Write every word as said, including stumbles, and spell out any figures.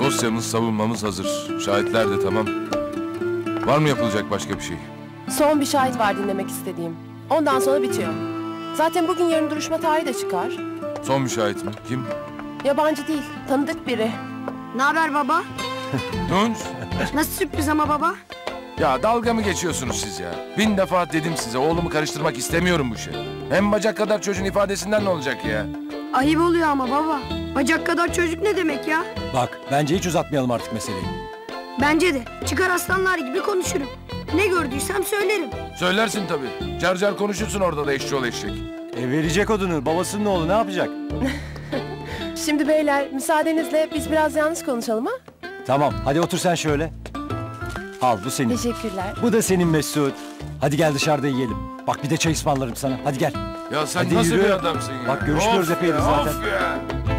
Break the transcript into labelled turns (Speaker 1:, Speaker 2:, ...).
Speaker 1: Dosyamız, savunmamız hazır. Şahitler de tamam. Var mı yapılacak başka bir şey?
Speaker 2: Son bir şahit var dinlemek istediğim. Ondan sonra bitiyor. Zaten bugün yarın duruşma tarihi de çıkar.
Speaker 1: Son bir şahit mi? Kim?
Speaker 2: Yabancı değil, tanıdık biri.
Speaker 3: Ne haber baba?
Speaker 1: Tunç.
Speaker 3: Nasıl sürpriz ama baba?
Speaker 1: Ya dalga mı geçiyorsunuz siz ya? Bin defa dedim size, oğlumu karıştırmak istemiyorum bu şey. Hem bacak kadar çocuğun ifadesinden ne olacak ya?
Speaker 3: Ayıp oluyor ama baba. Bacak kadar çocuk ne demek ya?
Speaker 4: Bak bence hiç uzatmayalım artık meseleyi.
Speaker 3: Bence de. Çıkar aslanlar gibi konuşurum. Ne gördüysem söylerim.
Speaker 1: Söylersin tabii. Car car konuşursun orada da eşşoğlu eşek.
Speaker 4: E verecek odunu, babasının oğlu ne yapacak?
Speaker 2: Şimdi beyler, müsaadenizle biz biraz yalnız konuşalım ha?
Speaker 4: Tamam, hadi otur sen şöyle. Al bu senin.
Speaker 2: Teşekkürler.
Speaker 4: Bu da senin Mesut. Hadi gel dışarıda yiyelim. Bak bir de çay ısmarlarım sana. Hadi gel.
Speaker 1: Ya sen
Speaker 4: Hadi
Speaker 1: nasıl
Speaker 4: yürü.
Speaker 1: bir adamsın ya?
Speaker 4: Bak görüşmüyoruz
Speaker 1: Of
Speaker 4: epeydir
Speaker 1: ya,
Speaker 4: zaten.
Speaker 1: of ya.